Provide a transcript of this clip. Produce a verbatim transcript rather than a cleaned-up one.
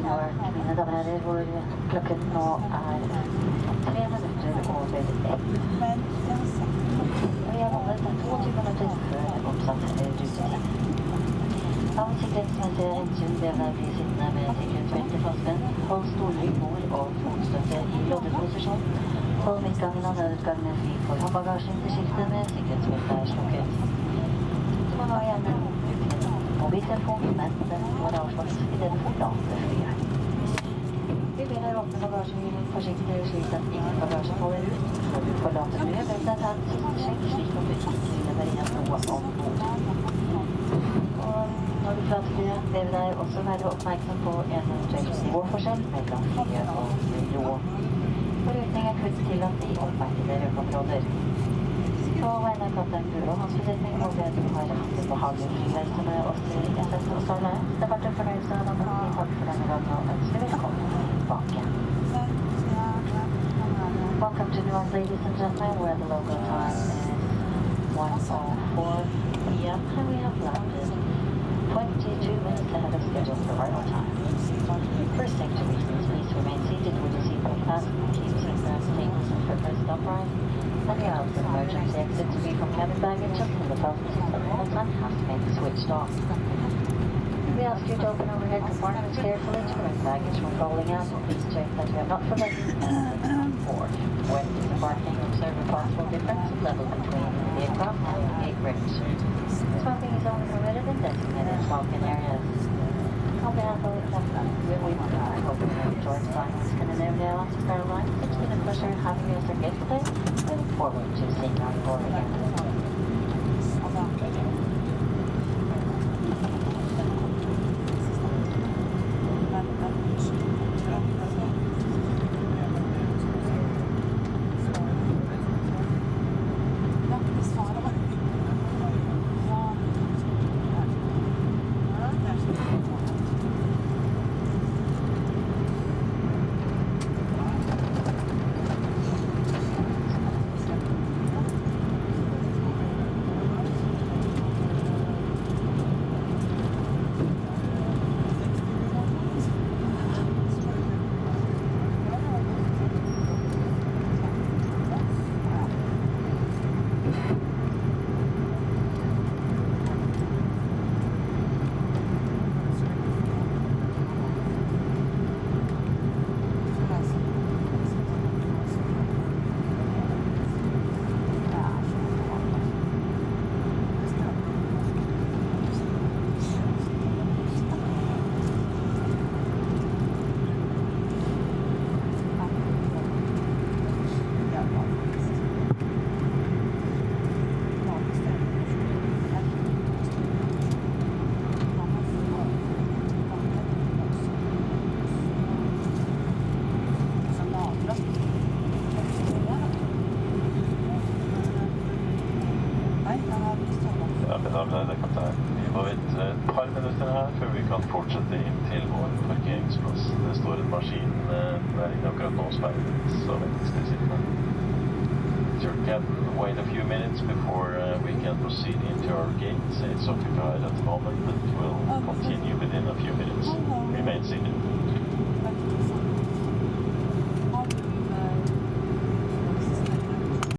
Tower, mine damer og herrer, hvor klokken nå er tre minutter over ett. Vi har kommet tjueto minutter før oppsatt rutetid. Av sikkerhetsmessige hensyn ber deg bli sittende med sikkerhetsbelte fastspent. Hold stolrygg, bord og fotstøtte i loddet posisjon. Hold midtgangen og nødutgangene fri for håndbagasjen til skiltet med sikkerhetsbeltet er slukket. Du må nå gjerne bruke mobiltelefon, men den må avslås i det du forlater flyet. Vi ber deg åpne bagasjen forsiktig slik at ingen bagasje faller ut. Når du forlater flyet, bør deg ta en siste sjekk slik at du ikke leverer igjen noe om bord. Og når du forlater flyet, ber vi deg også være oppmerksom på en eventuell nivåforskjell mellom flyet og nivå. Forrutning er kun tillatt i oppmerkede røkområder. På vegne av kaptein Bulo og hans besetning må vi at du har hatt en behagelig flyreise med oss til S S og Starline. Det har vært en fornøyelse av denne gangen. Takk for denne gangen og ønsker velkommen tilbake. Welcome to New York, ladies and gentlemen, where the local time is one oh four p m and we have landed twenty-two minutes ahead of schedule for arrival time. First safety reasons, please remain seated with your seatbelt fastened, keep seatbelts, tables and footrests upright. And the hours of emergency exit to be from cabin baggage until the fasten system all time has been switched off. We ask you to open overhead compartments carefully to prevent baggage from falling out. Please check that you have not forgotten anything on board. When disembarking, observe a possible difference in level between the aircraft and the gate bridge. Smoking is only permitted in designated smoking areas. On behalf of the captain, we I hope you have enjoyed flying with Scandinavia Atlantic Airlines. It's been a pleasure having you as our guest today. We look forward to seeing you on board again. Vi må vente et par minutter her før vi kan fortsette inn til vår parkeringsplass. Det står en maskin der inne akkurat nå speilet, så ventes det sittende. Your captain, wait a few minutes before uh, we can proceed into our gates. It's occupied at the moment, but we'll continue with